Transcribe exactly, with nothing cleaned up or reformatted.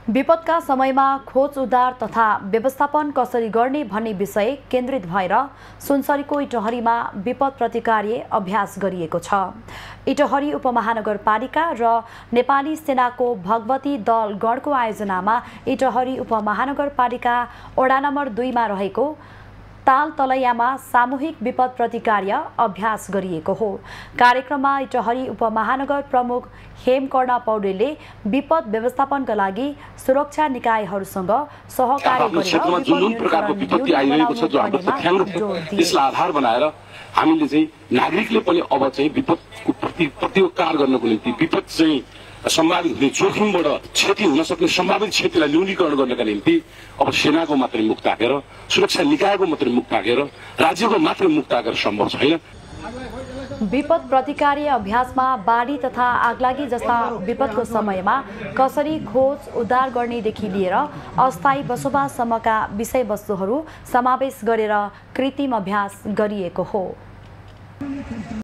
विपदका समयमा खोज उद्धार तथा व्यवस्थापन कसरी गर्ने भन्ने विषय केन्द्रित भएर सुनसरीको इटहरीमा विपद प्रतिकार्य अभ्यास गरिएको छ। इटहरी उपमहानगरपालिका र नेपाली सेनाको भगवती दल गणको आयोजनामा इटहरी उपमहानगरपालिका वडा नम्बर दुईमा रहेको तालतलैयामा सामूहिक विपद प्रतिकार्य अभ्यास गरिएको हो। कार्यक्रममा इटहरी उपमहानगर प्रमुख हेमकर्ण पौडेलले विपद व्यवस्थापनका लागि सुरक्षा निकायहरूसँग सहकार्य गरेर जुन प्रकारको विपत्ति आइरहेको छ जो हाम्रो तथ्याङ्क त्यसलाई आधार बनाएर हामीले चाहिँ नागरिकले पनि अब चाहिँ विपदको प्रति प्रतिकार गर्नको निम्ति विपद चाहिँ सम्भावित हुने जोखिमबाट क्षति हुन सक्ने सम्भावित क्षतिलाई न्यूनीकरण गर्नका निम्ति अब सेनाको मात्रै मुख ताकेर सुरक्षा निकायको मात्रै मुख ताकेर राज्यको मात्रै मुख ताकेर सम्भव छैन। विपद प्रतिकार्य अभ्यासमा बाढी तथा आगलागी जस्ता विपदको समयमा कसरी खोज उद्धार गर्नेदेखि लिएर अस्थायी बसोबाससम्मका विषयवस्तुहरू समावेश गरेर कृत्रिम अभ्यास गरिएको हो।